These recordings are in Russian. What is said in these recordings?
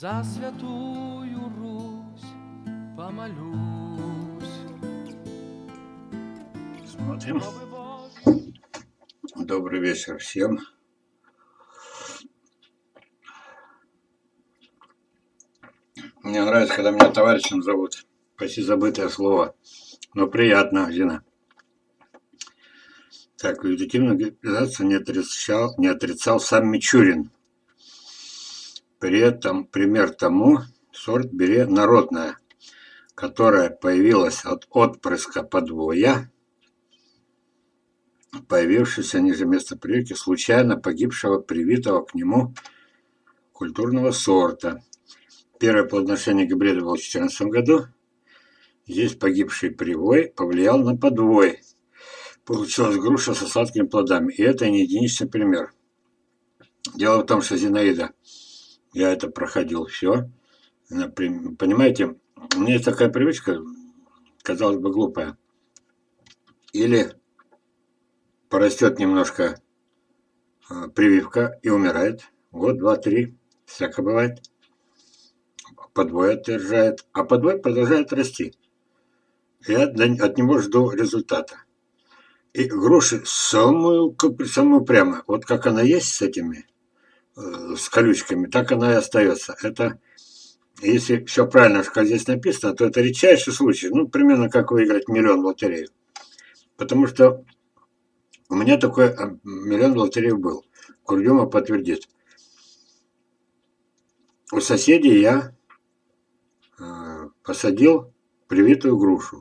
За святую Русь помолюсь. Смотрим. Добрый вечер всем. Мне нравится, когда меня товарищем зовут. Почти забытое слово, но приятно, Зина. Так, вегетативную гибридизацию не отрицал сам Мичурин. При этом пример тому сорт бере народная, которая появилась от отпрыска подвоя, появившегося ниже места прививки, случайно погибшего привитого к нему культурного сорта. Первое плодоношение гибрида было в 2014 году. Здесь погибший привой повлиял на подвой. Получилась груша со сладкими плодами. И это не единичный пример. Дело в том, что Зинаида, я это проходил все. Понимаете, у меня есть такая привычка, казалось бы, глупая. Или порастет немножко прививка и умирает. Год, два, три. Всяко бывает. Подвой отъезжает, а подвой продолжает расти. Я от него жду результата. И груши самую прямо, вот как она есть с этими, с колючками, так она и остается. Это, если все правильно, что здесь написано, то это редчайший случай. Ну, примерно как выиграть миллион в лотерею. Потому что у меня такой миллион в лотерею был. Курдюма подтвердит. У соседей я посадил привитую грушу.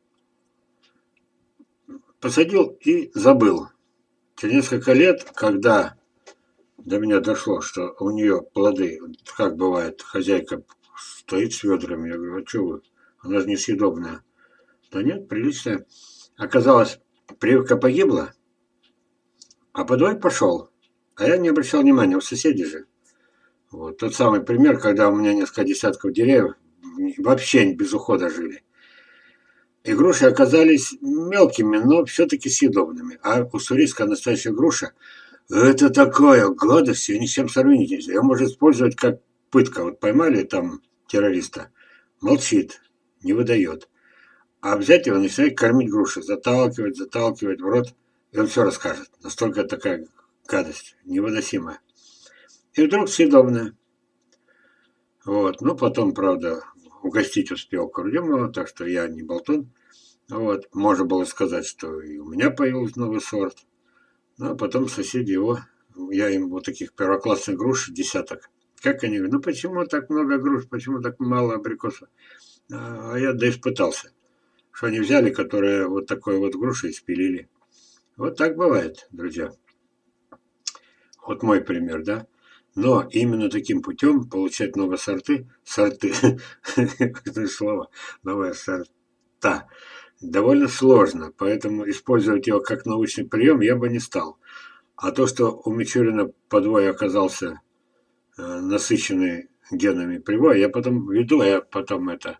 Посадил и забыл. Через несколько лет, когда до меня дошло, что у нее плоды, как бывает, хозяйка стоит с ведрами, я говорю, а что вы, она же несъедобная. Да нет, приличная. Оказалось, прививка погибла, а подвой пошел. А я не обращал внимания, у соседей же. Вот тот самый пример, когда у меня несколько десятков деревьев вообще без ухода жили. И груши оказались мелкими, но все-таки съедобными. А уссурийская настоящая груша – это такая гадость, ее ни с чем сравнить нельзя. Ее можно использовать как пытка. Вот поймали там террориста, молчит, не выдает. А взять его, начинает кормить груши, заталкивать в рот, и он все расскажет. Настолько такая гадость, невыносимая. И вдруг съедобная. Вот. Ну, потом, правда, угостить успел Курдюмова, так что я не болтун. Вот. Можно было сказать, что и у меня появился новый сорт. Ну, а потом соседи его, я им вот таких первоклассных груш десяток. Как они говорят, ну почему так много груш, почему так мало абрикосов? А я да испытался. Что они взяли, которые вот такой вот груши и спилили. Вот так бывает, друзья. Вот мой пример, да? Но именно таким путем получать новые сорты, это слово, новые сорта, довольно сложно. Поэтому использовать его как научный прием я бы не стал. А то, что у Мичурина подвой оказался насыщенный генами привоя, я потом веду, я потом это...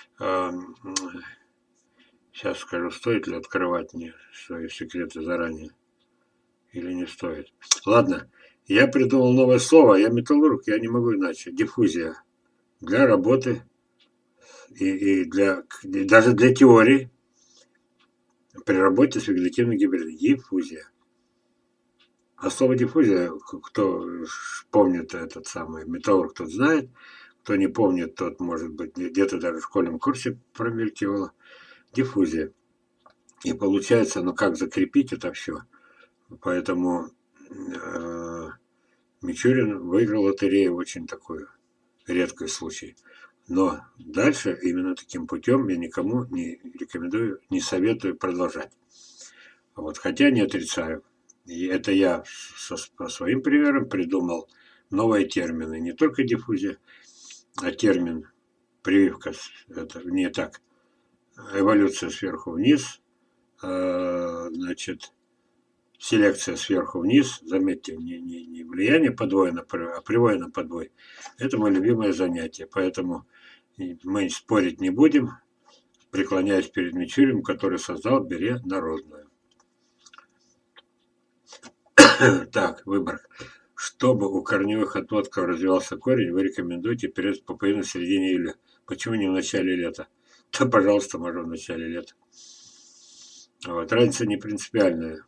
Сейчас скажу, стоит ли открывать мне свои секреты заранее или не стоит. Ладно, я придумал новое слово, я металлург, я не могу иначе. Диффузия. Для работы и даже для теории при работе с вегетативной гибридом. Диффузия. А слово диффузия, кто помнит этот самый металлург, тот знает. Кто не помнит, тот, может быть, где-то даже в школьном курсе промелькивало. Диффузия. И получается, ну как закрепить это все. Поэтому Мичурин выиграл лотерею, очень такой редкий случай. Но дальше именно таким путем я никому не рекомендую, не советую продолжать. Вот, хотя не отрицаю. И это я по своим примерам придумал новые термины. Не только диффузия, а термин прививка. Это не так. Эволюция сверху вниз. Значит, селекция сверху вниз. Заметьте, не влияние подвоя на привой, а привоя на подвой. Это мое любимое занятие. Поэтому мы спорить не будем. Преклоняюсь перед Мичуриным, который создал бере народную. Так, выбор. Чтобы у корневых отводков развивался корень, вы рекомендуете перед пупырину в середине июля. Почему не в начале лета? Да, пожалуйста, можно в начале лета. Вот, разница не принципиальная.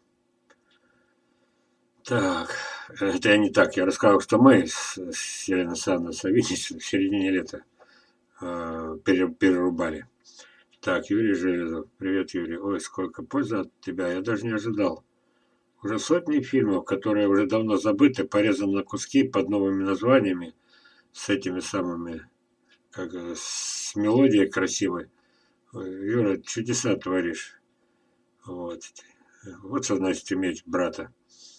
Так, это я не так. Я рассказал, что мы с Еленой Александровной Савинич в середине лета перерубали. Так, Юрий Железов. Привет, Юрий. Ой, сколько пользы от тебя. Я даже не ожидал. Уже сотни фильмов, которые уже давно забыты, порезаны на куски под новыми названиями, с этими самыми, как с мелодией красивой. Юра, чудеса творишь. Вот. Вот что значит иметь брата.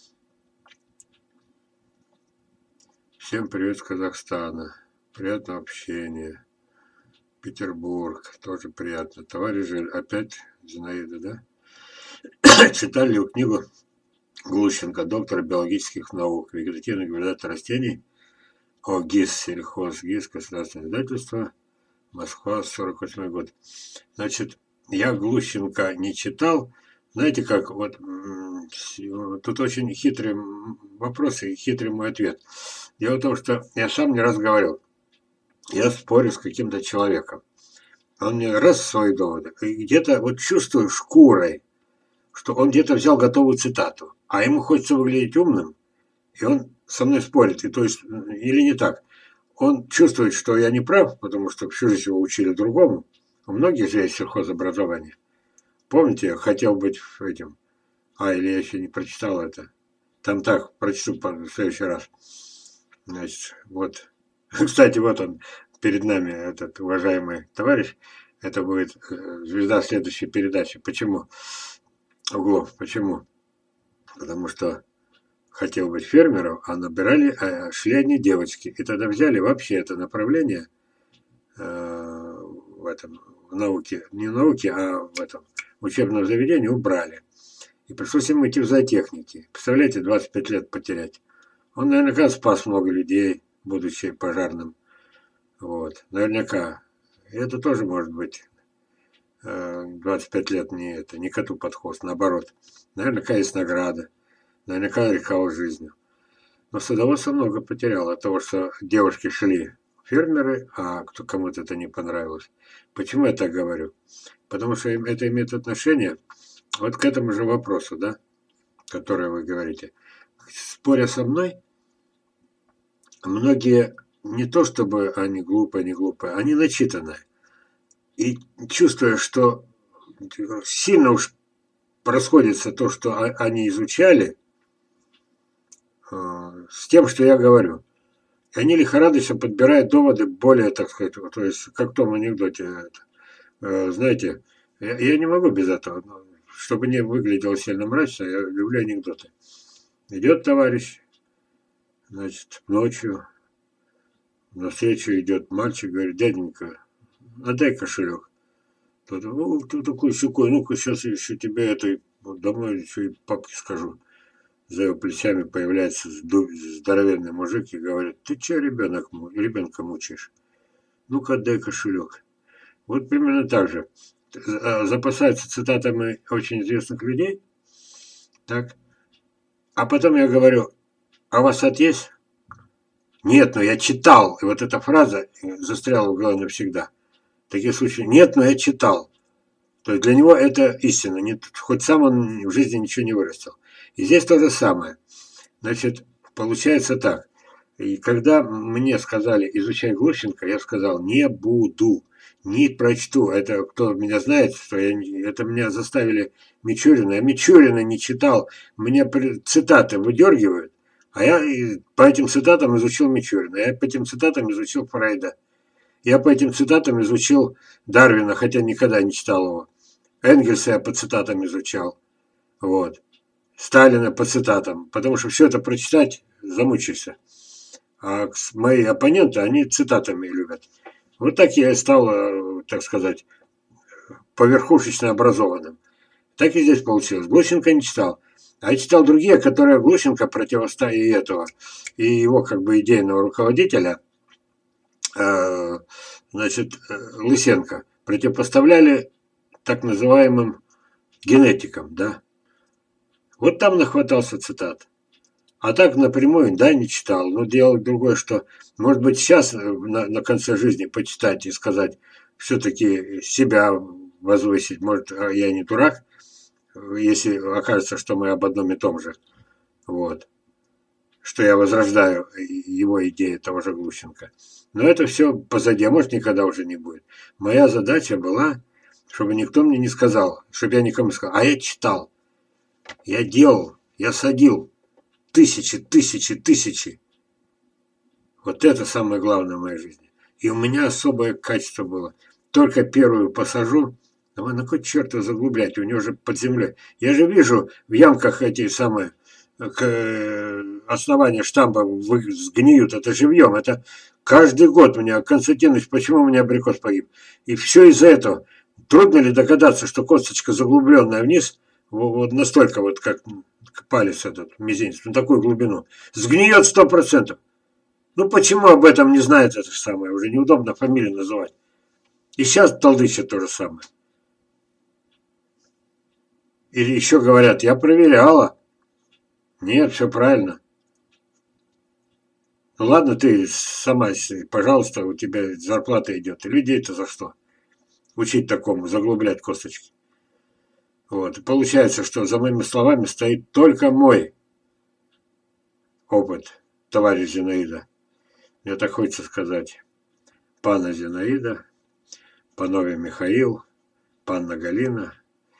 Всем привет с Казахстана. Приятного общения. Петербург. Тоже приятно. Товарищ Жель, опять Зинаида, да? Читали книгу Глущенко, доктора биологических наук, вегетативный гибридатор растений, о ГИС, сельхоз, ГИС, государственное издательство, Москва, 48 год. Значит, я Глущенко не читал. Знаете как, вот тут очень хитрый вопрос и хитрый мой ответ. Дело в том, что я сам не раз говорил, я спорю с каким-то человеком. Он мне раз свои доводы, и где-то вот чувствую шкурой, что он где-то взял готовую цитату, а ему хочется выглядеть умным, и он со мной спорит, и то есть, или не так. Он чувствует, что я не прав, потому что всю жизнь его учили другому. У многих же есть сельхозобразование. Помните, я хотел быть этим, или я еще не прочитал это. Там так, прочту в следующий раз. Значит, вот. Кстати, вот он перед нами, этот уважаемый товарищ. Это будет звезда следующей передачи. Почему? Углов. Почему? Потому что хотел быть фермером, а набирали, шли одни девочки. И тогда взяли вообще это направление в науке, не в науке, а в этом учебном заведении убрали. И пришлось им идти в зоотехники. Представляете, 25 лет потерять. Он наверняка спас много людей, будучи пожарным. Вот, наверняка. И это тоже может быть 25 лет не коту под хвост, наоборот. Наверняка есть награда. Наверняка рисковал жизнью. Но садоводство много потеряло от того, что девушки шли фермеры, а кому-то это не понравилось. Почему я так говорю? Потому что это имеет отношение вот к этому же вопросу, да, который вы говорите. Споря со мной, многие не то чтобы они глупые, они начитанные. И чувствуя, что сильно уж расходится то, что они изучали, с тем, что я говорю. И они лихорадочно подбирают доводы более, так сказать, то есть, как в том анекдоте. Знаете, я не могу без этого. Чтобы не выглядело сильно мрачно, я люблю анекдоты. Идет товарищ, значит, ночью, навстречу идет мальчик, говорит, дяденька, отдай кошелек. Тот, ты такой сякой, ну-ка сейчас еще тебе это домой еще и папке скажу. За его плечами появляется здоровенный мужик и говорит, ты че ребенка мучаешь? Ну-ка отдай кошелек. Вот примерно так же. Запасаются цитатами очень известных людей. Так. А потом я говорю, а у вас сад есть? Нет, но я читал. И вот эта фраза застряла в голове навсегда. В таких случаях, нет, но я читал. То есть для него это истина. Хоть сам он в жизни ничего не вырастил. И здесь то же самое. Значит, получается так. И когда мне сказали, изучай Глущенко, я сказал, не буду, не прочту. Это кто меня знает, что это меня заставили Мичурина. Я Мичурина не читал. Мне цитаты выдергивают. А я по этим цитатам изучил Мичурина. Я по этим цитатам изучил Фрейда. Я по этим цитатам изучил Дарвина, хотя никогда не читал его. Энгельса я по цитатам изучал. Вот. Сталина по цитатам. Потому что все это прочитать замучишься. А мои оппоненты, они цитатами любят. Вот так я и стал, так сказать, поверхушечно образованным. Так и здесь получилось. Глущенко не читал. А я читал другие, которые Глущенко противостояли этого. И его как бы идейного руководителя, значит, Лысенко, противопоставляли так называемым генетикам, да. Вот там нахватался цитат. А так напрямую, да, не читал. Но дело другое, что, может быть, сейчас на конце жизни почитать и сказать, все-таки себя возвысить. Может, я не дурак, если окажется, что мы об одном и том же. Вот. Что я возрождаю его идеи того же Глущенко. Но это все позади, а может, никогда уже не будет. Моя задача была, чтобы никто мне не сказал, чтобы я никому не сказал, а я читал, я делал, я садил тысячи, тысячи, тысячи. Вот это самое главное в моей жизни. И у меня особое качество было. Только первую посажу, а на кой черт его заглублять, у него же под землей. Я же вижу в ямках эти самые основания штамба сгниют, это живьем. Это каждый год у меня, Константинович, почему у меня абрикос погиб? И все из-за этого. Трудно ли догадаться, что косточка заглубленная вниз, вот настолько вот, как палец этот, мизинец, на такую глубину, сгниет 100%. Ну почему об этом не знает это же самое? Уже неудобно фамилию называть. И сейчас толдычат то же самое. И еще говорят, я проверяла. Нет, все правильно. Ну ладно, ты сама, пожалуйста, у тебя зарплата идет. И людей-то за что? Учить такому, заглублять косточки. Вот. И получается, что за моими словами стоит только мой опыт, товарищ Зинаида. Мне так хочется сказать. Пана Зинаида, панове Михаил, панна Галина.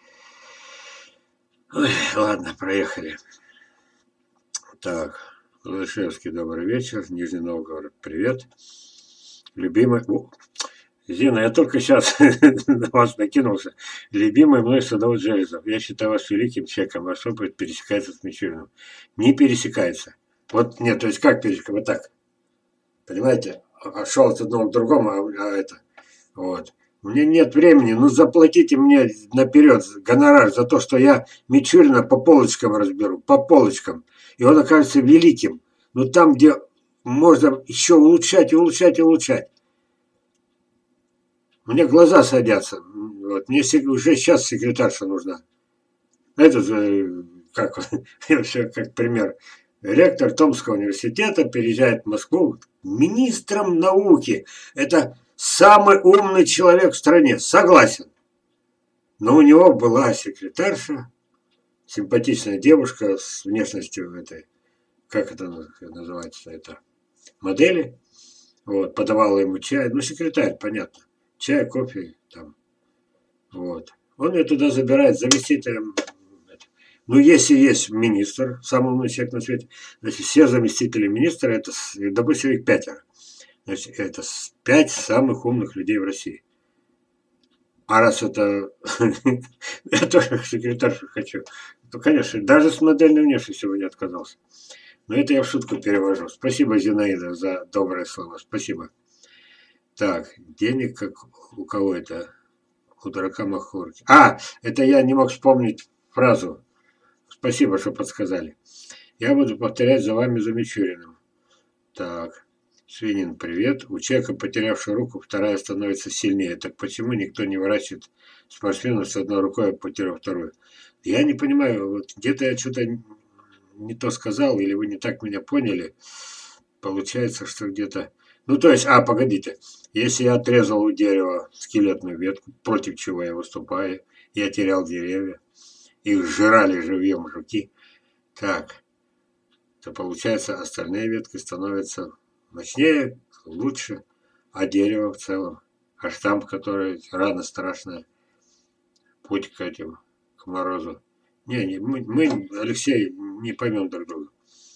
Ой, ладно, проехали. Так, Латышевский, добрый вечер. Нижний Новгород, привет. Любимый... О, Зина, я только сейчас на вас накинулся. Любимый мной садовод Железов. Я считаю вас великим человеком. Ваш опыт пересекается с Мичуриным. Не пересекается. Вот нет, то есть как пересекается? Вот так. Понимаете? Шел от одного к другому, а это. Вот. У меня нет времени, ну заплатите мне наперед гонорар за то, что я Мичурина по полочкам разберу, по полочкам. И он окажется великим. Но там, где можно еще улучшать и улучшать и улучшать. Мне глаза садятся. Вот. Мне уже сейчас секретарша нужна. Это как, как пример. Ректор Томского университета переезжает в Москву министром науки. Это самый умный человек в стране. Согласен. Но у него была секретарша, симпатичная девушка с внешностью этой, как это называется, это модели. Вот, подавала ему чай. Ну, секретарь, понятно. Чай, кофе, там. Вот. Он ее туда забирает заместителем. Ну, если есть министр, самый умный человек на свете, значит, все заместители министра, это, допустим, их 5. Значит, это 5 самых умных людей в России. А раз это... Я тоже секретаршу хочу. То, конечно, даже с модельной внешностью бы не отказался. Но это я в шутку перевожу. Спасибо, Зинаида, за доброе слово. Спасибо. Так, денег как у кого это? У дурака махорки. А, это я не мог вспомнить фразу. Спасибо, что подсказали. Я буду повторять за вами, за Мичуриным. Так, Свинин, привет. У человека, потерявшего руку, вторая становится сильнее. Так почему никто не выращивает спортсменов с одной рукой, а потеряв вторую? Я не понимаю, вот где-то я что-то не то сказал, или вы не так меня поняли. Получается, что где-то... Ну, то есть, погодите. Если я отрезал у дерева скелетную ветку, против чего я выступаю, я терял деревья, их жрали живьем жуки, так, то получается, остальные ветки становятся мощнее, лучше, а дерево в целом, а штамп, который рана страшная, путь к этим, к морозу. Не, мы, Алексей, не поймем друг друга.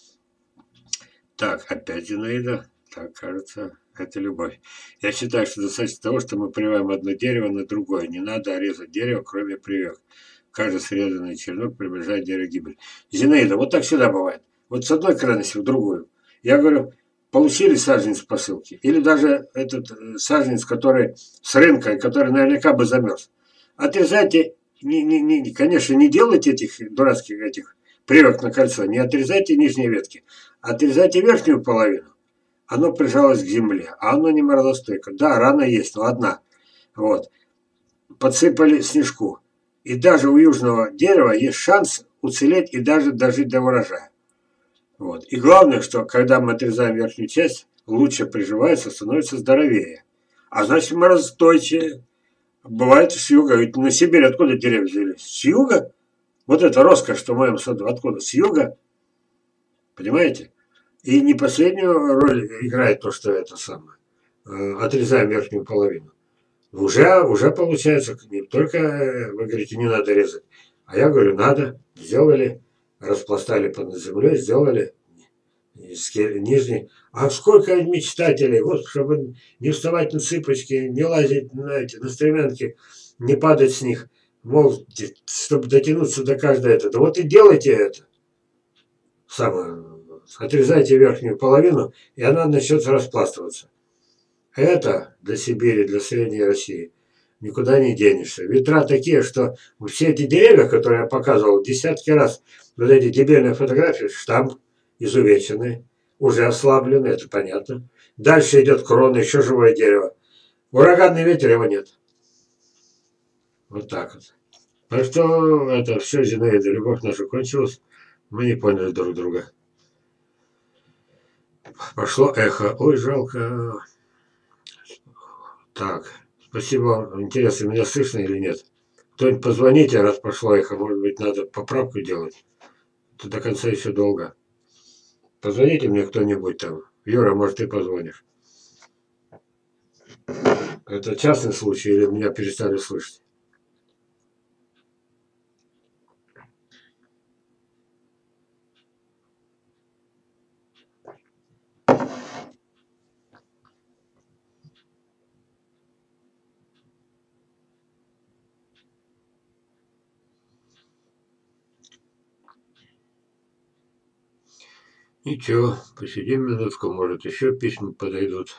Так, опять Зинаида. Так, кажется, это любовь. Я считаю, что достаточно того, что мы прививаем одно дерево на другое. Не надо резать дерево, кроме прививок. Каждый срезанный черенок приближает дерево гибель. Зинаида, вот так всегда бывает. Вот с одной крайности в другую. Я говорю, получили саженец в посылке. Или даже этот саженец, который с рынка, который наверняка бы замерз. Отрезайте, конечно, не делайте этих дурацких прививок на кольцо. Не отрезайте нижние ветки. Отрезайте верхнюю половину. Оно прижалось к земле, а оно не морозостойко. Да, рана есть, но одна. Вот. Подсыпали снежку. И даже у южного дерева есть шанс уцелеть и даже дожить до урожая. Вот. И главное, что когда мы отрезаем верхнюю часть, лучше приживается, становится здоровее. А значит, морозостойчивее. Бывает с юга. Ведь на Сибирь откуда деревья взялись? С юга? Вот это роскошь, что в моем саду. Откуда? С юга? Понимаете? И не последнюю роль играет то, что это самое. Отрезаем верхнюю половину. Уже получается, не только вы говорите, не надо резать. А я говорю, надо. Сделали, распластали под землей, сделали нижний. А сколько мечтателей, вот, чтобы не вставать на цыпочки, не лазить на эти, на стремянки, не падать с них, мол, чтобы дотянуться до каждой этого. Да вот и делайте это. Самое. Отрезайте верхнюю половину, и она начнет распластываться. Это для Сибири, для Средней России никуда не денешься. Ветра такие, что все эти деревья, которые я показывал десятки раз, вот эти дебильные фотографии, штамп изувеченный, уже ослабленный, это понятно. Дальше идет крона, еще живое дерево. Ураганный ветер, его нет. Вот так вот. Так что это все, Зинаида, любовь наша кончилась. Мы не поняли друг друга. Пошло эхо. Ой, жалко. Так, спасибо. Интересно, меня слышно или нет? Кто-нибудь позвоните, раз пошло эхо. Может быть, надо поправку делать. Это до конца еще долго. Позвоните мне кто-нибудь там. Юра, может, ты позвонишь. Это частный случай или меня перестали слышать? Ничего, посидим минутку, может, еще письма подойдут.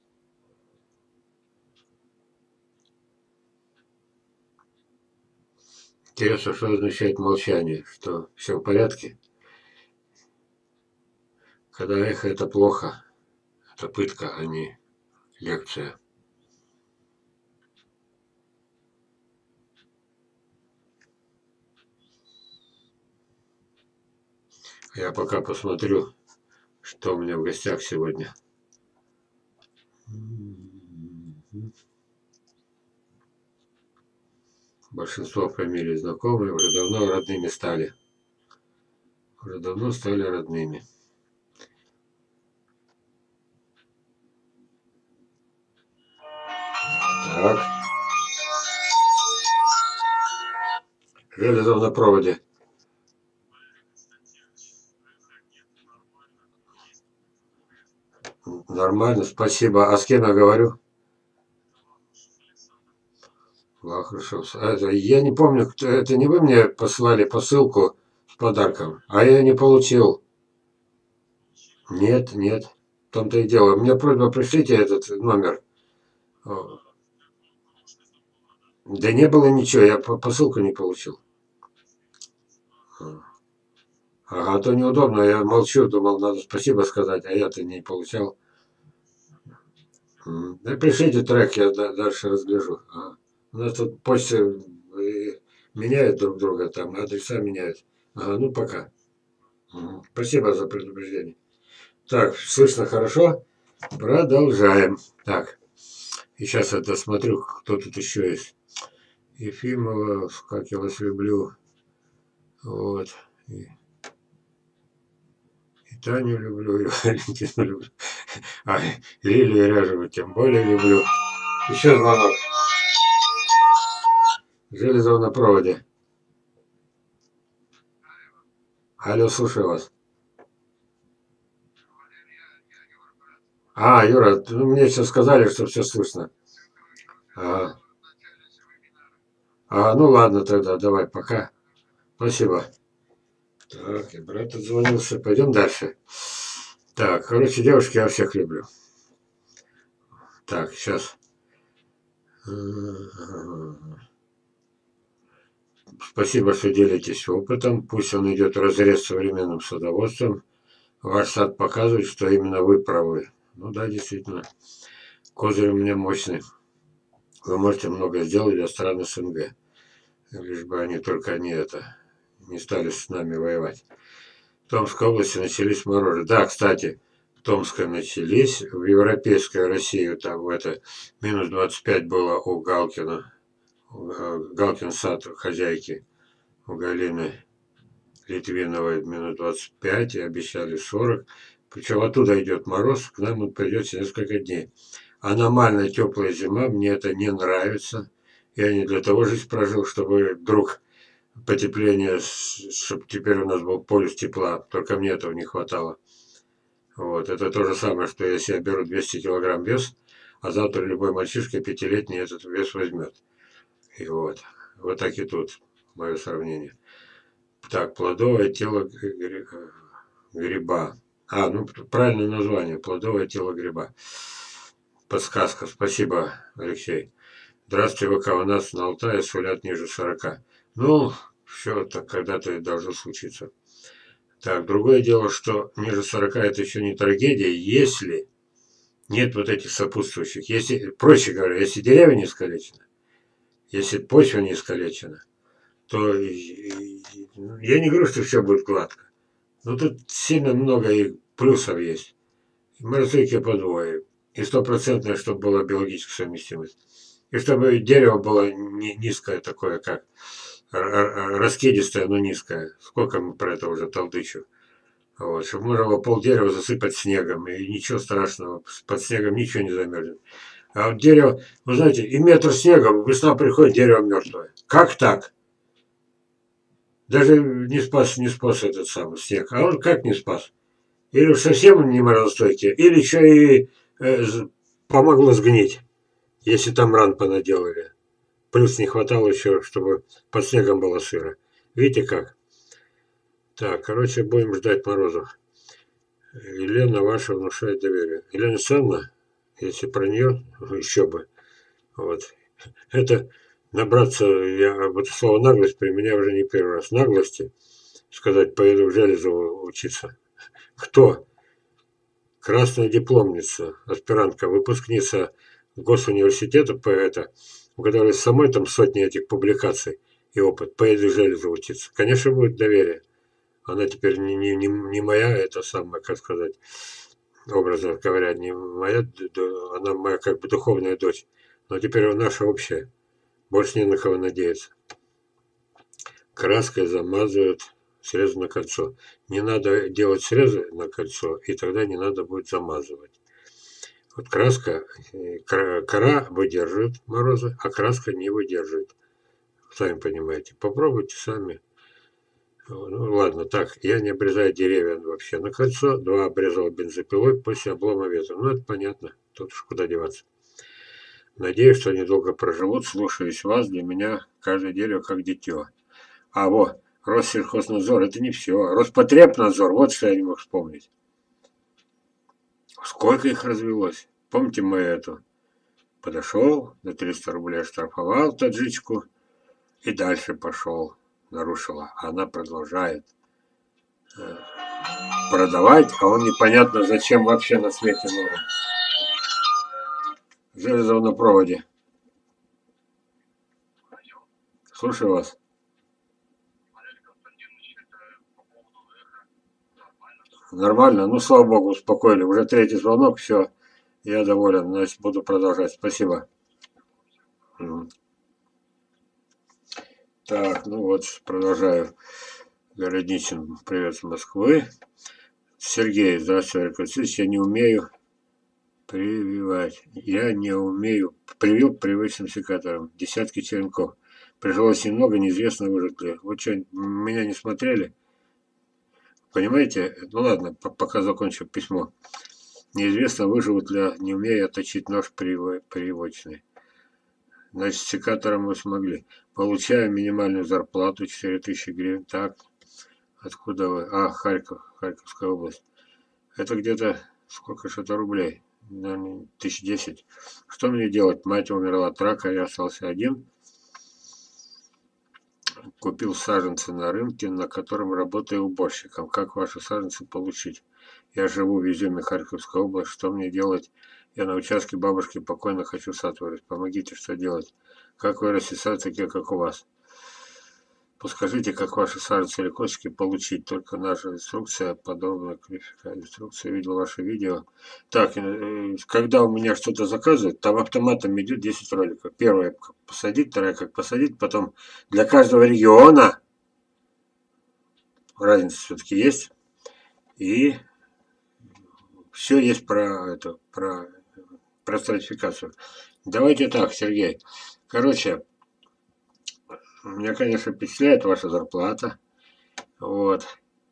Интересно, что означает молчание, что все в порядке? Когда эхо это плохо, это пытка, а не лекция. Я пока посмотрю, что у меня в гостях сегодня. Большинство фамилий знакомые, уже давно родными стали. Уже давно стали родными. Так. Железов на проводе. Нормально, спасибо. А с кем я говорю? Вахрушев. Я не помню, это не вы мне послали посылку с подарком, а я не получил. Нет, нет. В том-то и дело. Мне просьба, пришлите этот номер. Да не было ничего, я посылку не получил. Ага, а то неудобно, я молчу, думал, надо спасибо сказать, а я-то не получал. Да пришлите трек, я дальше разгляжу. Ага. У нас тут почты меняют друг друга, там адреса меняют. Ага, ну пока. Спасибо за предупреждение. Так, слышно хорошо? Продолжаем. Так, и сейчас я досмотрю, кто тут еще есть. Ефимова, как я вас люблю. Вот. И Таню люблю, и Валентину люблю. А Лилию Ряжеву тем более люблю. Еще звонок. Железов на проводе. Алло, слушаю вас. А, Юра, мне сейчас сказали, что все слышно. Ага. Ага, ну ладно тогда, давай, пока. Спасибо. Так, и брат отзвонился. Пойдем дальше. Так, короче, девушки, я всех люблю. Так, сейчас. Спасибо, что делитесь опытом. Пусть он идет вразрез с современным садоводством. Ваш сад показывает, что именно вы правы. Ну да, действительно. Козырь у меня мощный. Вы можете много сделать для стран СНГ. Лишь бы они только не стали с нами воевать. Томской области начались морозы. Да, кстати, в Томской начались, в европейской России там это минус 25 было у Галкина. Галкин сад хозяйки, у Галины Литвиновой минус 25 и обещали 40. Причем оттуда идет мороз, к нам он придет через несколько дней. Аномально теплая зима, мне это не нравится. Я не для того жизнь прожил, чтобы вдруг потепление, чтобы теперь у нас был полюс тепла. Только мне этого не хватало. Вот. Это то же самое, что если я беру 200 килограмм вес, а завтра любой мальчишка пятилетний этот вес возьмет. И вот. Вот так и тут мое сравнение. Так, плодовое тело гриба. Ну, правильное название. Плодовое тело гриба. Подсказка. Спасибо, Алексей. Здравствуйте, ВК. У нас на Алтае сулят ниже 40. Ну, все это когда-то должно случиться. Так, другое дело, что ниже 40 это еще не трагедия, если нет вот этих сопутствующих. Если, проще говоря, если деревья не искалечены, если почва не искалечена, то я не говорю, что все будет гладко. Но тут сильно много и плюсов есть. И морозильки по двое. И стопроцентное, чтобы была биологическая совместимость. И чтобы дерево было не низкое такое, как раскидистое, но низкое. Сколько мы про это уже толдычу. Вот, чтобы можно было полдерева засыпать снегом. И ничего страшного. Под снегом ничего не замерзнет. А вот дерево, вы знаете, и метр снега, весна приходит, дерево мертвое. Как так? Даже не спас этот самый снег. А он как не спас? Или совсем не морозостойкие, или еще и помогло сгнить, если там ран понаделали. Плюс не хватало еще, чтобы под снегом было сыро. Видите как? Так, короче, будем ждать морозов. Елена ваша внушает доверие. Елена Александровна, если про нее, еще бы. Вот. Это набраться, вот слово наглость при меня уже не первый раз. Наглости, сказать, поеду в Железово учиться. Кто? Красная дипломница, аспирантка, выпускница госуниверситета поэта, у которой самой там сотни этих публикаций и опыт, поеду в Железово учиться. Конечно, будет доверие. Она теперь не моя, это самая, как сказать, образно говоря, не моя, она моя как бы духовная дочь, но теперь она наша общая. Больше не на кого надеяться. Краской замазывают срезы на кольцо. Не надо делать срезы на кольцо, и тогда не надо будет замазывать. Вот краска, кора выдерживает морозы, а краска не выдерживает. Сами понимаете. Попробуйте сами. Ну ладно, так, я не обрезаю деревья вообще на кольцо. 2 обрезал бензопилой после облома ветра. Ну, это понятно. Тут уж куда деваться. Надеюсь, что они долго проживут. Слушаюсь вас. Для меня каждое дерево как дитё. А вот, Россельхознадзор, это не все. Роспотребнадзор, вот что я не мог вспомнить. Сколько их развелось? Помните мы эту? Подошел, на 300 рублей оштрафовал таджичку и дальше пошел. Нарушила. Она продолжает продавать, а он непонятно зачем вообще на свете нужен. Железо на проводе. Слушаю вас. Нормально? Ну, слава богу, успокоили. Уже 3-й звонок, все. Я доволен. Значит, буду продолжать. Спасибо. Так, ну вот, продолжаю. Городничин, привет с Москвы. Сергей, здравствуйте, Олег Васильевич. Я не умею прививать. Я не умею. Привил привычным секатором. Десятки черенков. Прижилось немного, неизвестно, выживут ли. Вы что, меня не смотрели? Понимаете? Ну ладно, пока закончу письмо. Неизвестно, выживут ли, не умея точить нож прививочный. Значит, с секатором мы смогли. Получаем минимальную зарплату 4000 гривен. Так, откуда вы? Харьковская область. Это где-то, сколько же это рублей? Наверное, 1010. Что мне делать? Мать умерла от рака, я остался один. Купил саженцы на рынке, на котором работаю уборщиком. Как ваши саженцы получить? Я живу в Изюме, Харьковская область. Что мне делать? Я на участке бабушки покойно хочу сад вырастить. Помогите, что делать? Как вырастить сад такие, как у вас? Подскажите, как ваши саженцы или косточки получить? Только наша инструкция, подробная инструкция, видел ваше видео. Так, когда у меня что-то заказывают, там автоматом идет 10 роликов. Первое, как посадить, второе, как посадить, потом для каждого региона разница все-таки есть. И все есть про это, про стратификацию. Давайте так, Сергей. Короче, меня, конечно, впечатляет ваша зарплата. Вот.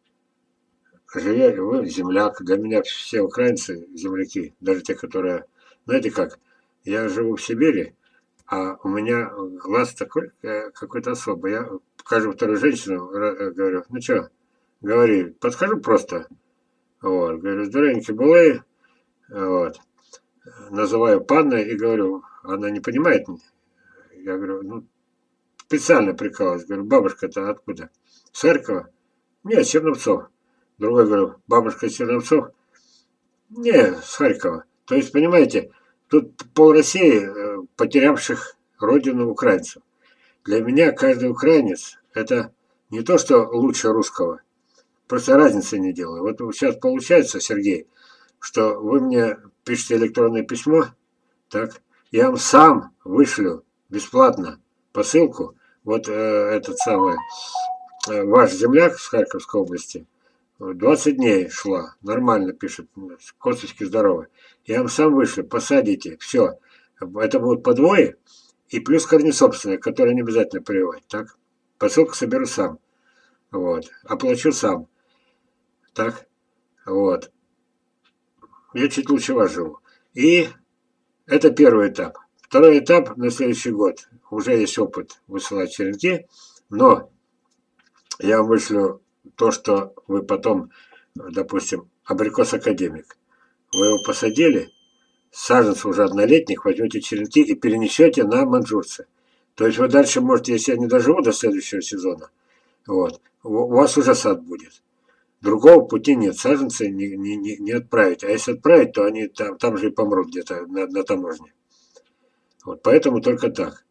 Вы земляк. Для меня все украинцы земляки. Даже те, которые... Знаете как? Я живу в Сибири, а у меня глаз такой какой-то особый. Я каждую вторую женщину говорю, ну что, говори, подхожу просто. Вот. Говорю, здоровенькие были. Вот. Называю панной и говорю, она не понимает. Я говорю, ну, специально прикалываюсь. Говорю, бабушка-то откуда? С Харькова? Нет, Черновцов. Другой говорю, бабушка из Черновцов? Не, с Харькова. То есть, понимаете, тут пол России потерявших родину украинцев. Для меня каждый украинец это не то, что лучше русского. Просто разницы не делаю. Вот сейчас получается, Сергей, что вы мне пишете электронное письмо, так, я вам сам вышлю бесплатно посылку. Вот этот самый ваш земляк с Харьковской области 20 дней шла, нормально пишет, косточки здоровы. Я вам сам вышлю, посадите, все. Это будут подвои и плюс корни собственные, которые не обязательно прививать, так? Посылку соберу сам, вот, оплачу сам, так, вот. Я чуть лучше вас живу. И это первый этап. Второй этап на следующий год. Уже есть опыт высылать черенки, но я вам вышлю то, что вы потом, допустим, абрикос-академик. Вы его посадили, саженцы уже однолетних, возьмете черенки и перенесете на манжурцы. То есть вы дальше можете, если я не доживу до следующего сезона, вот, у вас уже сад будет. Другого пути нет, саженцы не отправить. А если отправить, то они там же и помрут где-то на таможне. Вот, поэтому только так.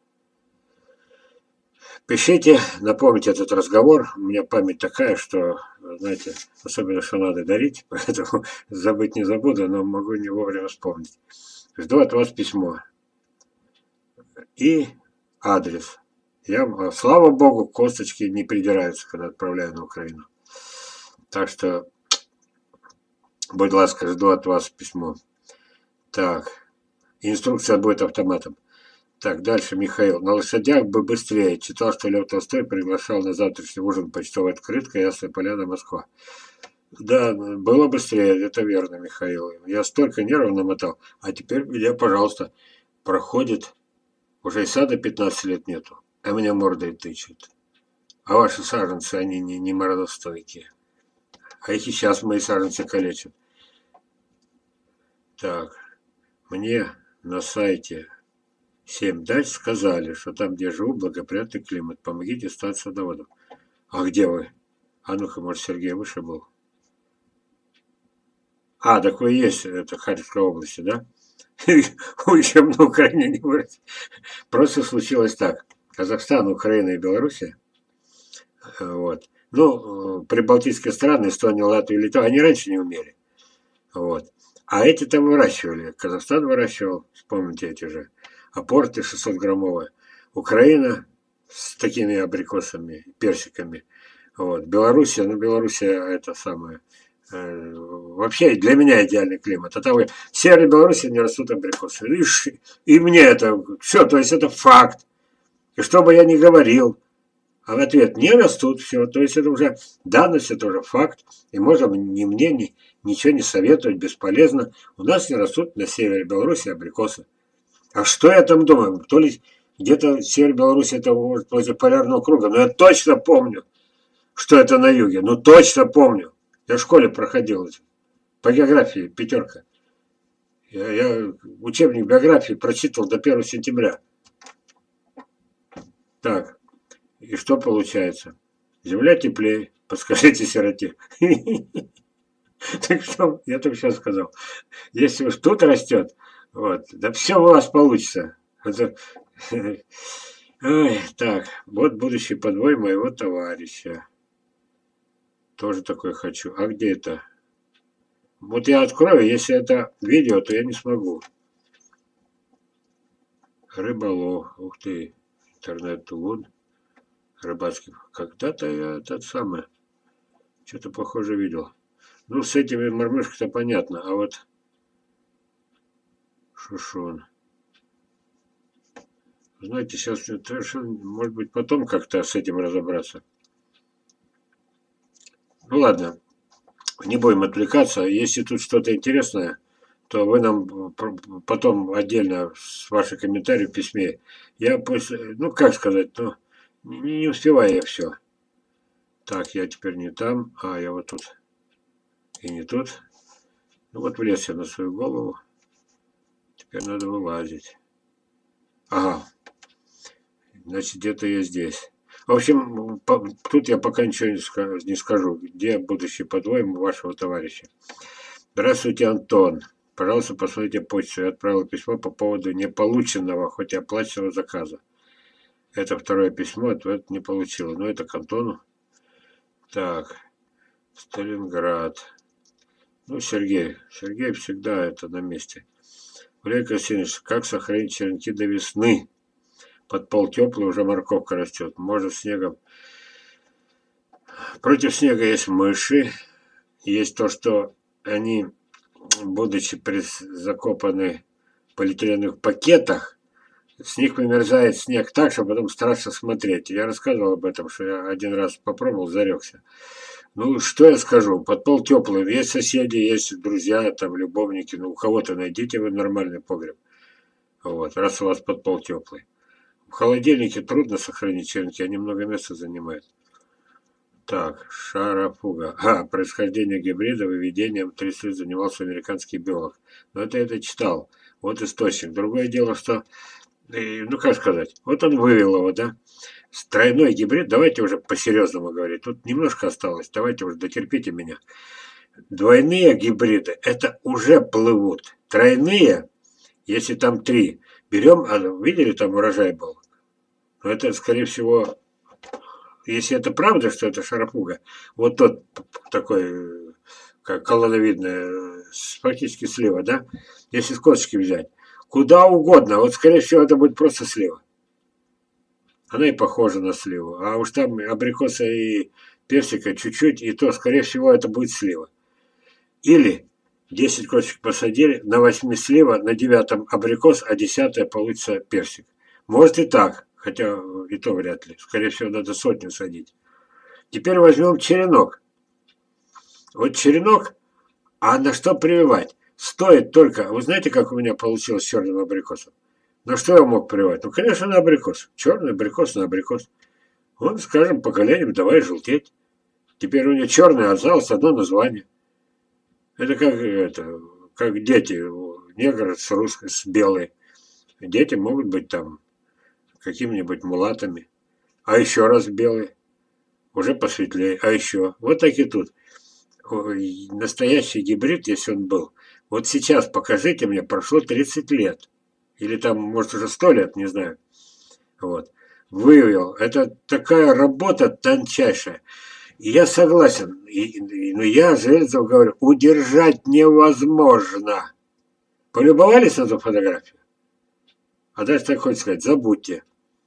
Пишите, напомните этот разговор. У меня память такая, что, знаете, особенно, что надо дарить, поэтому забыть не забуду, но могу не вовремя вспомнить. Жду от вас письмо. И адрес. Слава богу, косточки не придираются, когда отправляю на Украину. Так что, будь ласка, жду от вас письмо. Так, инструкция будет автоматом. Так, дальше, Михаил. На лошадях бы быстрее. Читал, что Лев Толстой приглашал на завтрашний ужин почтовая открытка Ясная Поляна, Москва. Да, было быстрее, это верно, Михаил. Я столько нервов намотал. А теперь меня, пожалуйста, проходит. Уже и сада 15 лет нету. А меня мордой тычут. А ваши саженцы, они не мордостойкие. А их и сейчас мои саженцы калечат. Так, мне на сайте 7 дач сказали, что там, где я живу, благоприятный климат. Помогите стать садоводом. А где вы? А ну-ка, может, Сергей выше был? А, такое есть, это Харьковской области, да? Чем на Украине не вырос. Просто случилось так. Казахстан, Украина и Белоруссия. Вот. Ну, прибалтийские страны, Эстония, Латвия, Литва, они раньше не умели. Вот. А эти там выращивали. Казахстан выращивал, вспомните эти же. Апорты 600-граммовые. Украина с такими абрикосами, персиками. Вот. Белоруссия, ну, Белоруссия это самое. Вообще для меня идеальный климат. А там в Северной Беларуси не растут абрикосы. И мне это все, то есть это факт. И что бы я ни говорил, а в ответ не растут, все. То есть это уже данность, это уже факт. И можно ни мне ничего не советовать, бесполезно. У нас не растут на севере Беларуси абрикосы. А что я там думаю? То ли где-то север Беларуси это возле полярного круга. Но я точно помню, что это на юге. Ну точно помню. Я в школе проходил по географии, 5. Я учебник биографии прочитал до 1 сентября. Так, и что получается? Земля теплее, подскажите сироте. Так что, я только сейчас сказал. Если уж тут растет, вот, да все у вас получится. Ой, так, вот будущий подвой моего товарища. Тоже такой хочу. А где это? Вот я открою, если это видео, то я не смогу. Рыболов. Ух ты. Интернет-тулун. Рыбацкий. Когда-то я этот самый. Что-то похоже видел. Ну, с этими мормышками-то понятно. А вот Шушон. Знаете, сейчас может быть, потом как-то с этим разобраться. Ну ладно, не будем отвлекаться. Если тут что-то интересное, то вы нам потом отдельно с ваших комментариев в письме. Я после, ну как сказать, ну не успеваю я все. Так, я теперь не там, а я вот тут и не тут. Ну вот влез я на свою голову. Теперь надо вылазить. Ага, значит где-то я здесь. В общем, тут я пока ничего не скажу. Где будущий подвой вашего товарища? Здравствуйте, Антон. Пожалуйста, посмотрите почту. Я отправил письмо по поводу неполученного, хоть и оплаченного заказа. Это второе письмо, ответ не получила. Но это к Антону. Так, Сталинград. Ну, Сергей. Сергей всегда это на месте. Валерий Константинович, как сохранить черенки до весны? Под пол теплый, уже морковка растет. Может, снегом. Против снега есть мыши. Есть то, что они, будучи закопаны в полиэтиленовых пакетах, с них вымерзает снег так, что потом страшно смотреть. Я рассказывал об этом, что я один раз попробовал, зарекся. Ну, что я скажу, подпол теплый. Есть соседи, есть друзья, там, любовники. Ну, у кого-то найдите вы нормальный погреб. Вот, раз у вас подпол теплый. В холодильнике трудно сохранить черенки, они много места занимают. Так, шарафуга. Происхождение гибрида выведением 30 лет занимался американский биолог. Но это я читал. Вот источник. Другое дело, что, ну как сказать, вот он вывел его, да? Тройной гибрид, давайте уже по-серьезному говорить. Тут немножко осталось, давайте уже дотерпите меня. Двойные гибриды, это уже плывут. Тройные, если там 3, берем, видели, там урожай был? Но это, скорее всего, если это правда, что это шарафуга, вот тот такой, как колоновидный, фактически слива, да? Если с косточки взять, куда угодно, вот, скорее всего, это будет просто слива. Она и похожа на сливу. А уж там абрикоса и персика чуть-чуть, и то, скорее всего, это будет слива. Или 10 косточек посадили, на 8 слива, на 9 абрикос, а 10 получится персик. Может и так, хотя и то вряд ли. Скорее всего, надо сотню садить. Теперь возьмем черенок. Вот черенок, а на что прививать? Стоит только, вы знаете, как у меня получилось с черным абрикосом? На что я мог прививать? Ну, конечно, на абрикос. Черный абрикос на абрикос. Он, скажем, поколением давай желтеть. Теперь у него черный, а осталось одно название. Это как дети, негр с русской, с белой. Дети могут быть там какими-нибудь мулатами. А еще раз белый, уже посветлее. А еще. Вот так и тут. Настоящий гибрид, если он был. Вот сейчас покажите мне, прошло 30 лет. Или там, может, уже 100 лет, не знаю. Вот. Вывел. Это такая работа тончайшая. И я согласен. Но я, Железов, говорю, удержать невозможно. Полюбовались на эту фотографию? А дальше так хочется сказать, забудьте.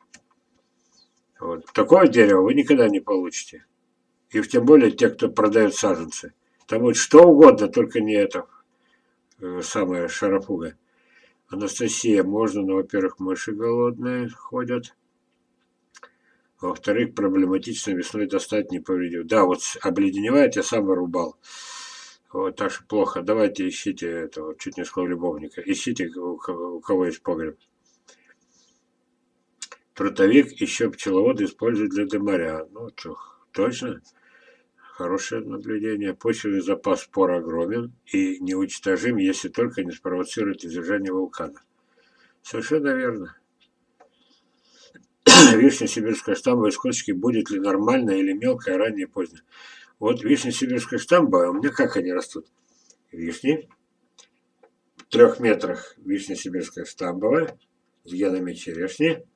Вот. Такое дерево вы никогда не получите. И тем более те, кто продают саженцы. Там будет что угодно, только не это самая шарафуга. Анастасия, можно, но, во-первых, мыши голодные ходят. Во-вторых, проблематично весной достать не повредив. Да, вот обледеневает, я сам вырубал. Вот, так что плохо. Давайте ищите этого, чуть не сказал любовника. Ищите, у кого есть погреб. Трутовик еще пчеловоды используют для дымаря. Ну, что, точно? Хорошее наблюдение. Почвенный запас спор огромен и неуничтожим, если только не спровоцирует извержение вулкана. Совершенно верно. Вишня сибирская штамба из косточки будет ли нормальная или мелкая, ранняя, поздняя. Вот вишня сибирская штамба, у меня как они растут? Вишни. В 3 метрах вишня сибирская штамбовая с генами черешни.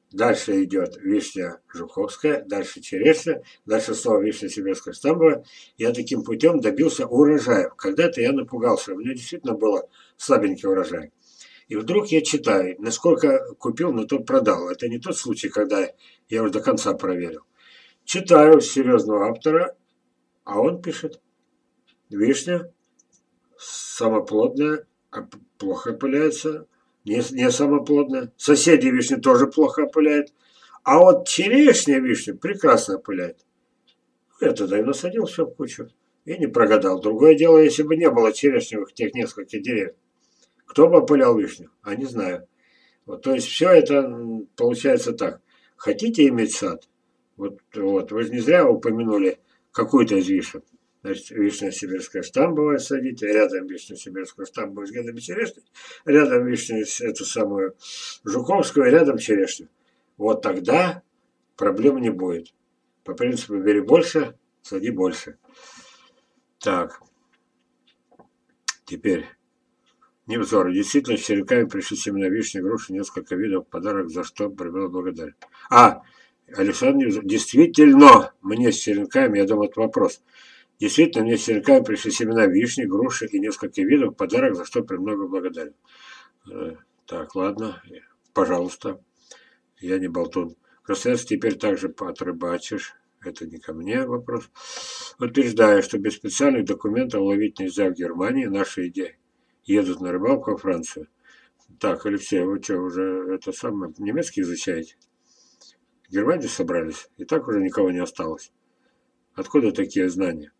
Дальше идет вишня жуховская, дальше черешня, дальше снова вишня сибирская штамбовая. Я таким путем добился урожая. Когда-то я напугался, у меня действительно было слабенький урожай. И вдруг я читаю, насколько купил, на то продал. Это не тот случай, когда я уже до конца проверил. Читаю серьезного автора, а он пишет, вишня самоплодная, плохо опыляется, не самоплодная. Соседи вишни тоже плохо опыляют. А вот черешня вишня прекрасно опыляет. Я тогда и насадил все в кучу. И не прогадал. Другое дело, если бы не было черешневых тех нескольких деревьев. Кто бы опылял вишню? А не знаю. Вот, то есть все это получается так. Хотите иметь сад? Вот, вы же не зря упомянули какую-то из вишен. Значит, вишня сибирская штамбовая садите, рядом вишня сибирская штамбовая с годами черешни, рядом вишня эту самую жуковскую, рядом черешню. Вот тогда проблем не будет. По принципу бери больше, сади больше. Так, теперь невзор. Действительно, с черенками пришли семена вишни, груши, несколько видов подарок, за что привел благодарен. Александр Невзор, действительно, мне с черенками, я думаю, это вопрос. Действительно, мне с черенками пришли семена вишни, груши и несколько видов подарок, за что премного благодарен. Так, ладно, пожалуйста, я не болтун. Красавец, теперь также отрыбачишь. Это не ко мне вопрос. Утверждаю, что без специальных документов ловить нельзя в Германии. Наши идеи едут на рыбалку во Францию. Так, Алексей, вы что, уже это самое немецкий изучаете? В Германии собрались? И так уже никого не осталось. Откуда такие знания?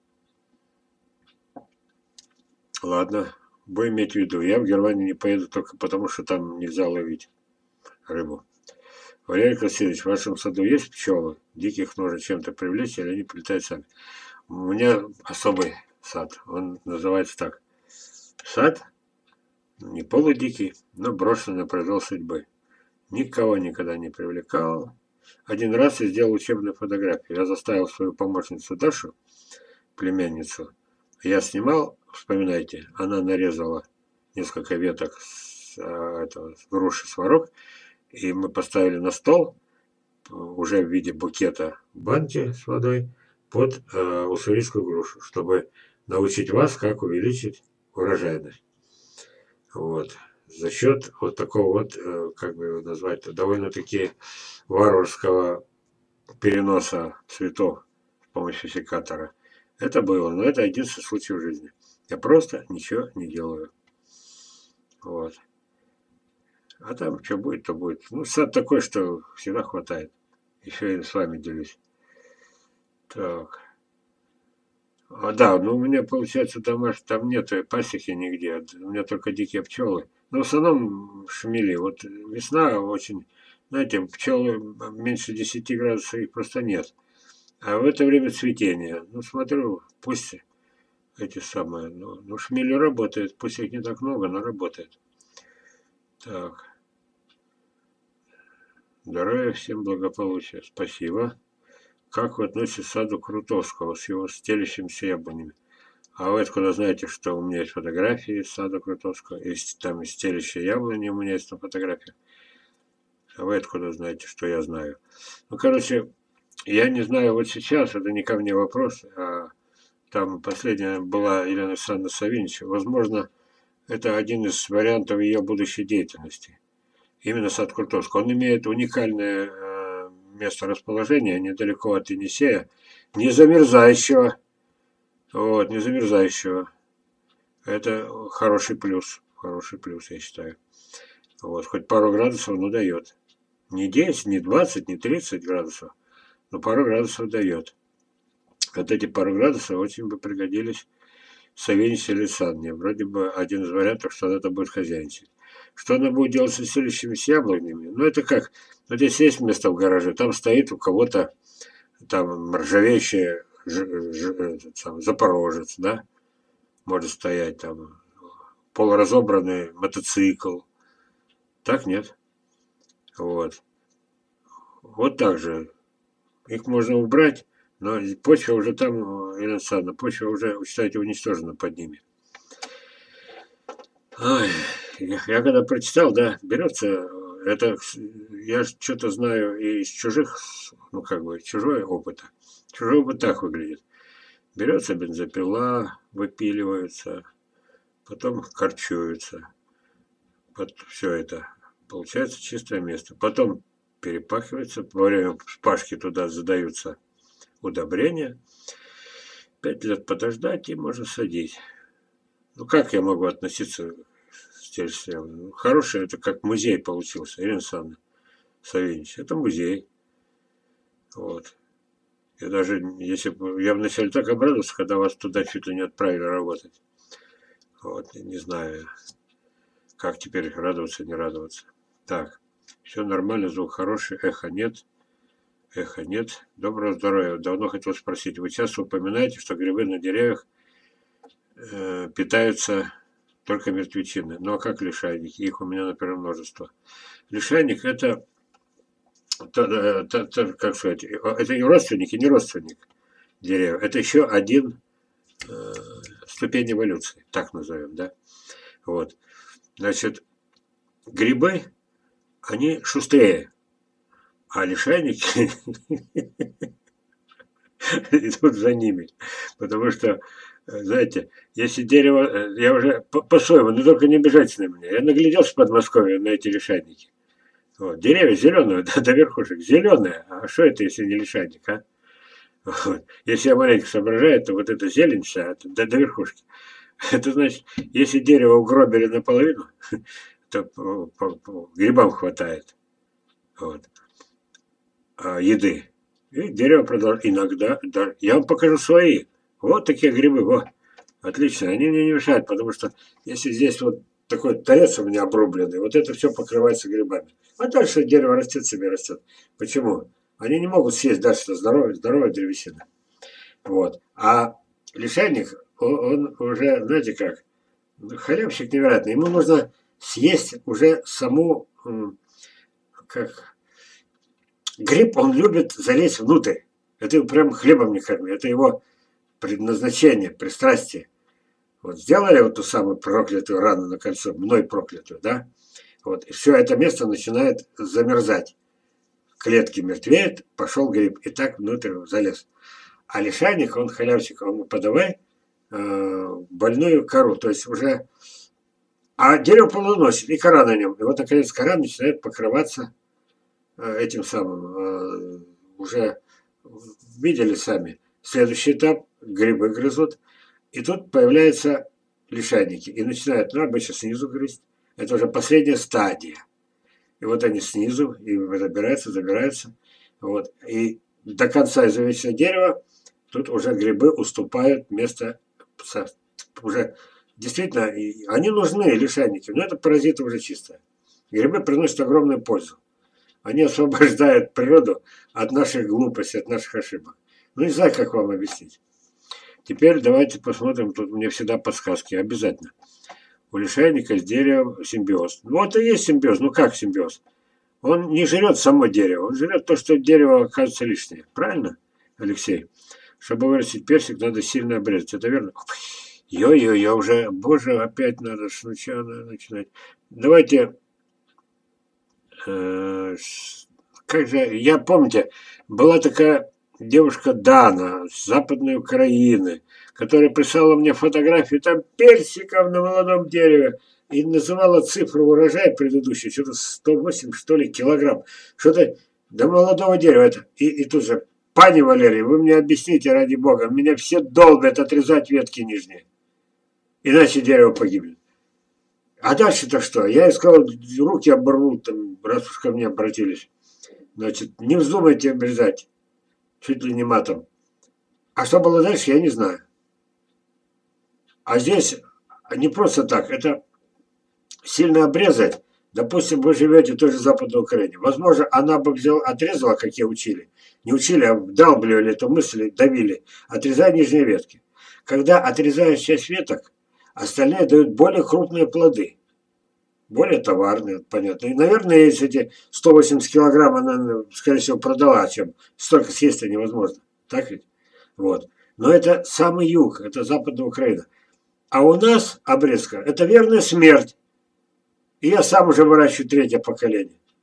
Ладно, будем иметь в виду. Я в Германию не поеду только потому, что там нельзя ловить рыбу. Валерий Васильевич, в вашем саду есть пчелы? Диких нужно чем-то привлечь, или они прилетают сами? У меня особый сад. Он называется так. Сад не полудикий, но брошенный на произвол судьбы. Никого никогда не привлекал. Один раз я сделал учебную фотографию. Я заставил свою помощницу Дашу, племянницу. Я снимал, вспоминайте, она нарезала несколько веток с груши сварок, и мы поставили на стол уже в виде букета банки с водой под уссурийскую грушу, чтобы научить вас, как увеличить урожайность. Вот. За счет вот такого вот, как бы его назвать, довольно-таки варварского переноса цветов с помощью секатора. Это было, но это единственный случай в жизни. Я просто ничего не делаю. Вот. А там что будет, то будет. Ну, сад такой, что всегда хватает. Еще и с вами делюсь. Так. Да, ну у меня получается там нет пасеки нигде. У меня только дикие пчелы. Но в основном шмели. Вот весна очень, знаете, пчелы меньше 10 градусов их просто нет. А в это время цветения. Ну, смотрю, пусть эти самые, ну шмели работают. Пусть их не так много, но работает. Так. Здоровья всем, благополучия. Спасибо. Как вы относитесь к саду Крутовского с его стелящимися яблонями? А вы откуда знаете, что у меня есть фотографии из сада Крутовского? Там и стелящие яблони у меня есть на фотографии. А вы откуда знаете, что я знаю? Ну, короче, я не знаю вот сейчас, это не ко мне вопрос, а там последняя была Елена Александровна Савинич. Возможно, это один из вариантов ее будущей деятельности. Именно сад Крутовского. Он имеет уникальное место расположения недалеко от Енисея, не замерзающего. Вот, не замерзающего. Это хороший плюс. Хороший плюс, я считаю. Вот, хоть пару градусов, но дает. Не 10, не 20, не 30 градусов, но пару градусов дает. Вот эти пару градусов очень бы пригодились Савинье Александре. Вроде бы один из вариантов, что она-то будет хозяйничать. Что она будет делать с селищными яблонями? Ну, это как, вот здесь есть место в гараже, там стоит у кого-то там ржавеющий Запорожец, да, может стоять там, полуразобранный мотоцикл. Так нет. Вот. Вот так же. Их можно убрать, но почва уже там, Елена Александровна, почва уже, считайте, уничтожена под ними. Ой, я когда прочитал, да, берется это я что-то знаю и из чужих, ну как бы чужой опыта. Чужой опыт так выглядит. Берется бензопила, выпиливается, потом корчуется. Все это. Получается чистое место. Потом перепахивается, во время вспашки туда задаются удобрения. 5 лет подождать и можно садить. Ну как я могу относиться с Телестрелом? Ну, хороший, это как музей получился, Ирина Александровна Савинич. Это музей. Вот. И даже если бы я вначале так обрадовался, когда вас туда чуть ли не отправили работать. Вот, не знаю, как теперь радоваться, не радоваться. Так, все нормально, звук хороший, эхо нет. Эхо нет. Доброго здоровья. Давно хотел спросить, вы часто упоминаете, что грибы на деревьях питаются только мертвечины. Ну а как лишайники? Их у меня, например, множество. Лишайник это, как сказать, это не родственник и не родственник деревьев. Это еще один ступень эволюции, так назовем, да? Вот. Значит, грибы, они шустрее, а лишайники идут за ними. Потому что, знаете, если дерево, я уже по-своему, но только не обижайтесь на меня, я нагляделся в Подмосковье на эти лишайники. Вот. Деревья зеленые, до верхушек зеленые, а что это, если не лишайник, а? Вот. Если я маленько соображаю, то вот эта зелень вся, это до верхушки. Это значит, если дерево угробили наполовину, то по грибам хватает вот, еды. И дерево продолжает. Иногда, да, я вам покажу свои. Вот такие грибы, вот. Отлично, они мне не мешают, потому что если здесь вот такой торец у меня обрубленный, вот это все покрывается грибами. А дальше дерево растет себе, растет. Почему? Они не могут съесть дальше здоровая древесина. Вот. А лишайник, он уже, знаете как, халявщик невероятный. Ему нужно съесть уже саму, как, гриб, он любит залезть внутрь. Это его прям хлебом не корми. Это его предназначение, пристрастие. Вот сделали вот ту самую проклятую рану на кольцо, мной проклятую, да? Вот, и все это место начинает замерзать. Клетки мертвеют, пошел гриб, и так внутрь залез. А лишайник, он халявщик, он подавай больную кору, то есть уже... А дерево плодоносит, и кора на нем. И вот, наконец, кора начинает покрываться этим самым. Уже видели сами. Следующий этап, грибы грызут. И тут появляются лишайники. И начинают, ну, обычно снизу грызть. Это уже последняя стадия. И вот они снизу, и забираются. Вот. И до конца изувеченного дерева тут уже грибы уступают место уже действительно, они нужны, лишайники, но это паразиты уже чистые. Грибы приносят огромную пользу. Они освобождают природу от наших глупостей, от наших ошибок. Ну, не знаю, как вам объяснить. Теперь давайте посмотрим, тут мне всегда подсказки, обязательно. У лишайника с деревом симбиоз. Ну, это и есть симбиоз. Ну, как симбиоз? Он не жрет само дерево, он жрет то, что дерево окажется лишнее. Правильно, Алексей? Чтобы вырастить персик, надо сильно обрезать. Это верно? Ё-ё-ё, уже, боже, опять надо сначала начинать. Давайте, как же, я помните, была такая девушка Дана с Западной Украины, которая прислала мне фотографии там персиков на молодом дереве и называла цифру урожая предыдущий, что-то 108, что ли, килограмм. Что-то до молодого дерева это. И тут же, пани Валерий, вы мне объясните, ради бога, меня все долбят отрезать ветки нижние. Иначе дерево погибнет. А дальше-то что? Я искал, руки оборву, там, раз уж ко мне обратились. Значит, не вздумайте обрезать. Чуть ли не матом. А что было дальше, я не знаю. А здесь не просто так. Это сильно обрезать. Допустим, вы живете в той же Западной Украине. Возможно, она бы отрезала, как я учили. Не учили, а вдалбливали эту мысль, давили. Отрезай нижние ветки. Когда отрезаешь часть веток, остальные дают более крупные плоды. Более товарные, понятно. И, наверное, если эти 180 килограмм она, скорее всего, продала, чем столько съесть невозможно. Так ведь? Вот. Но это самый юг, это Западная Украина. А у нас обрезка – это верная смерть. И я сам уже выращиваю 3-е поколение.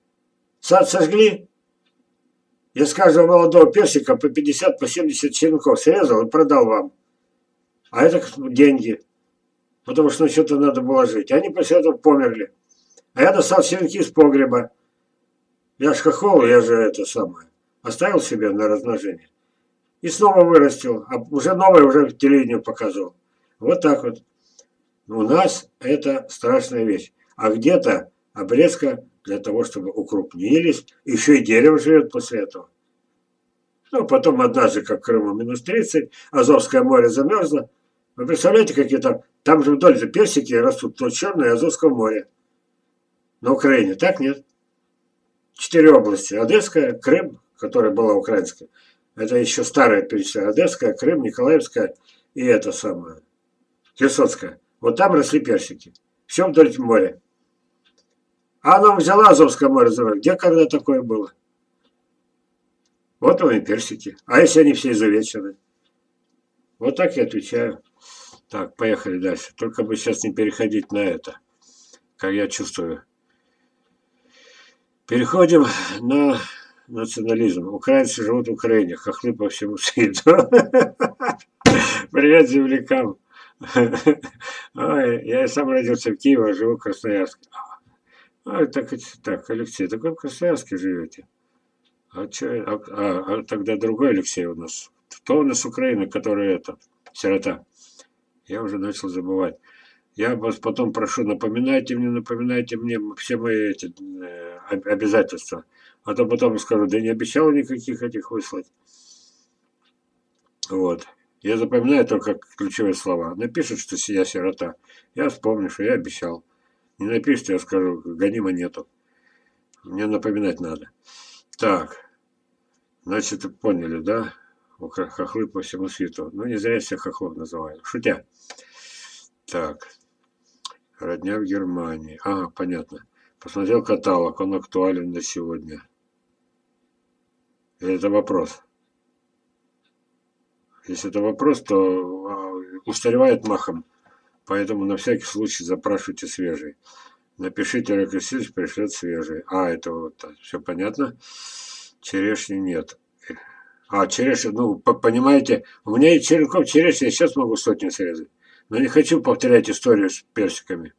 Сад сожгли, я с каждого молодого персика по 50, по 70 черенков срезал и продал вам. А это деньги, потому что на что-то надо было жить. Они после этого померли. А я достал черенки из погреба. Я ж хохол, я же это самое. Оставил себе на размножение. И снова вырастил. А уже новое уже в телевидении показывал. Вот так вот. У нас это страшная вещь. А где-то обрезка для того, чтобы укрупнились. Еще и дерево живет после этого. Ну, потом однажды, как в Крыму, минус 30, Азовское море замерзло. Вы представляете, какие там же вдоль персики растут, то черное Азовское море. На Украине, так нет? 4 области. Одесская, Крым, которая была украинская. Это еще старая перечисляю. Одесская, Крым, Николаевская и это самое. Херсонская. Вот там росли персики. Все вдоль моря. А она взяла Азовское море, где когда такое было? Вот вам и персики. А если они все изувечены? Вот так я отвечаю. Так, поехали дальше. Только бы сейчас не переходить на это, как я чувствую. Переходим на национализм. Украинцы живут в Украине, хохлы по всему свету. Привет землякам. Ой, я сам родился в Киеве, живу в Красноярске. Так, Алексей, так вы в Красноярске живете? Тогда другой Алексей у нас. Кто у нас с Украины, который это, сирота? Я уже начал забывать. Я вас потом прошу, напоминайте мне все мои эти обязательства. А то потом скажу, да не обещал никаких этих выслать. Вот. Я запоминаю только ключевые слова. Напишут, что я сирота. Я вспомню, что я обещал. Не напишите, я скажу, гонима нету. Мне напоминать надо. Так. Значит, поняли, да? Хохлы по всему свету. Ну, не зря я всех хохлов называю. Шутя. Так. Родня в Германии. Ага, понятно. Посмотрел каталог, он актуален на сегодня. Или это вопрос? Если это вопрос, то устаревает махом. Поэтому на всякий случай запрашивайте свежий. Напишите, Олег Васильевич пришлет свежий. Это вот все понятно. Черешни нет. Черешня, ну, понимаете, у меня и черенков черешни, я сейчас могу сотню срезать. Но не хочу повторять историю с персиками.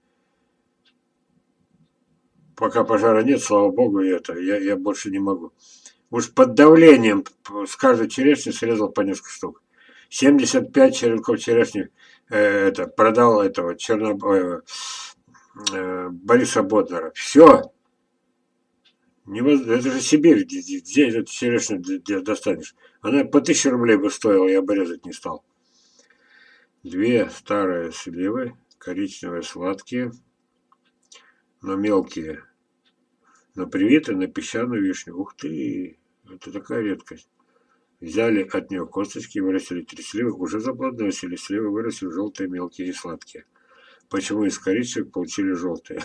Пока пожара нет, слава богу, я больше не могу. Уж под давлением с каждой черешни срезал по несколько штук. 75 черенков черешни продал этого Бориса Боднара. Все. Это же Сибирь, где эту черешню достанешь? Она по 1000 рублей бы стоила, я бы резать не стал. 2 старые сливы, коричневые сладкие, но мелкие. Но привиты на песчаную вишню. Ух ты, это такая редкость. Взяли от нее косточки, вырастили 3 сливы, уже заплодоносили сливы, выросли желтые, мелкие и сладкие. Почему из коричневых получили желтые?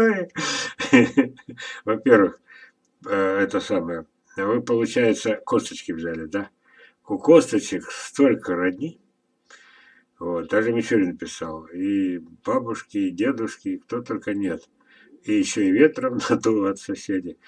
Во-первых, это самое, вы, получается, косточки взяли, да? У косточек столько родни. Вот, даже Мичурин писал. И бабушки, и дедушки, кто только нет. И еще и ветром надуло от соседей.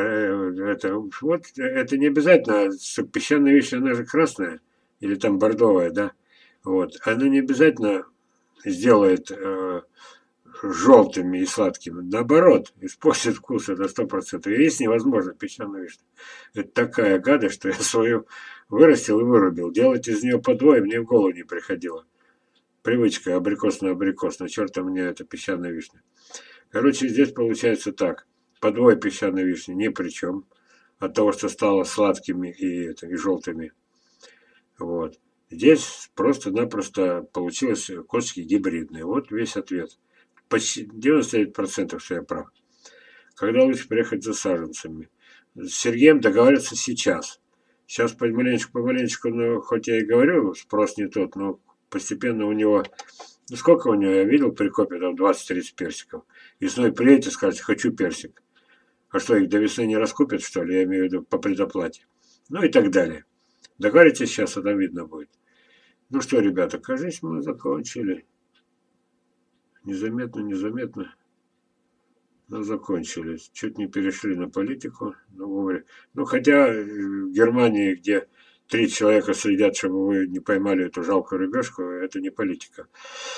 Это не обязательно, что песчаная вишня, она же красная, или там бордовая, да? Вот. Она не обязательно сделает желтыми и сладкими. Наоборот, испортит вкус, это 100%. И есть невозможно песчаную вишню. Это такая гадость, что я свою вырастил и вырубил. Делать из нее подвой мне в голову не приходило. Привычка абрикос на абрикос. На черта мне это песчаная вишня. Короче, здесь получается так. Подвой песчаной вишни ни при чем. От того, что стало сладкими и желтыми. Вот. Здесь просто-напросто получилось косточки гибридные. Вот весь ответ. Почти 99%, что я прав. Когда лучше приехать за саженцами? С Сергеем договариваться сейчас. Сейчас помаленечку, ну, хоть я и говорю, спрос не тот, но постепенно у него... Ну, сколько у него, я видел, при копе там 20-30 персиков. Весной приедете, скажете, хочу персик. А что, их до весны не раскупят, что ли? Я имею в виду по предоплате. Ну и так далее. Договоритесь сейчас, а там видно будет. Ну что, ребята, кажется, мы закончили. Незаметно. но закончились. Чуть не перешли на политику, но вовремя. Ну, хотя в Германии, где 3 человека следят, чтобы вы не поймали эту жалкую рыбешку, это не политика.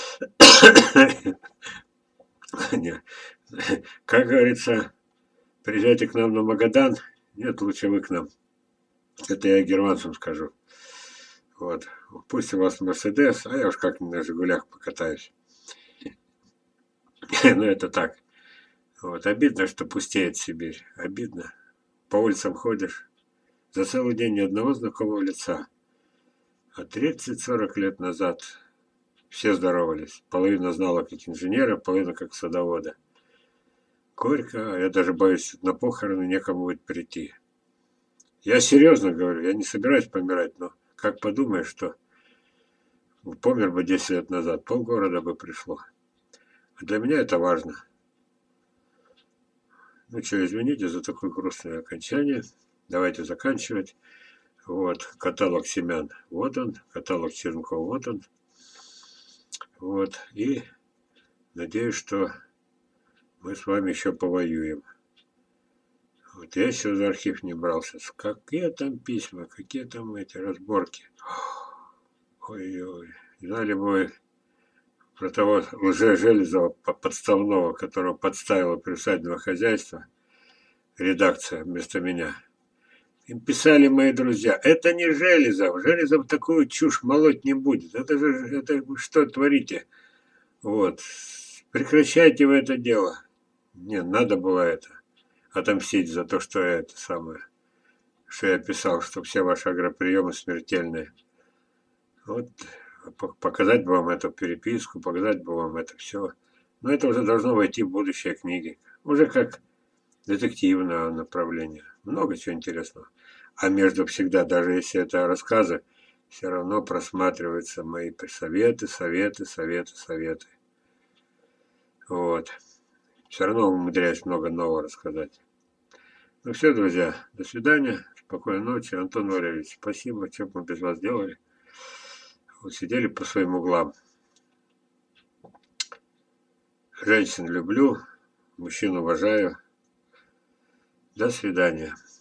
Не. Как говорится, приезжайте к нам на Магадан. Нет, лучше вы к нам. Это я германцам скажу. Вот. Пусть у вас Мерседес, а я уж как-нибудь на Жигулях покатаюсь. Ну, это так. Вот. Обидно, что пустеет Сибирь. Обидно. По улицам ходишь. За целый день ни одного знакомого лица. А 30-40 лет назад все здоровались. Половина знала как инженера, половина как садовода. Горько, я даже боюсь, на похороны некому будет прийти. Я серьезно говорю, я не собираюсь помирать, но как подумаешь, что помер бы 10 лет назад, полгорода бы пришло. А для меня это важно. Ну что, извините за такое грустное окончание. Давайте заканчивать. Вот, каталог семян, вот он, каталог черенков, вот он. Вот, и надеюсь, что мы с вами еще повоюем. Вот я еще за архив не брался. Какие там письма, какие там эти разборки. Ой-ой, знали бы вы про того лже-Железова подставного, которого подставило приусадебное хозяйство, редакция вместо меня. Им писали мои друзья, это не Железов, Железов такую чушь молоть не будет. Это же, это вы что творите? Вот, прекращайте вы это дело. Не, надо было это, отомстить за то, что я это самое, что я писал, что все ваши агроприемы смертельные. Вот, показать бы вам эту переписку, показать бы вам это все. Но это уже должно войти в будущее книги. Уже как детективное направление. Много чего интересного. А между всегда, даже если это рассказы, все равно просматриваются мои советы. Вот. Все равно умудряюсь много нового рассказать. Ну все, друзья, до свидания. Спокойной ночи. Антон Валерьевич, спасибо. Что бы мы без вас делали? Вот сидели по своим углам. Женщин люблю, мужчин уважаю. До свидания.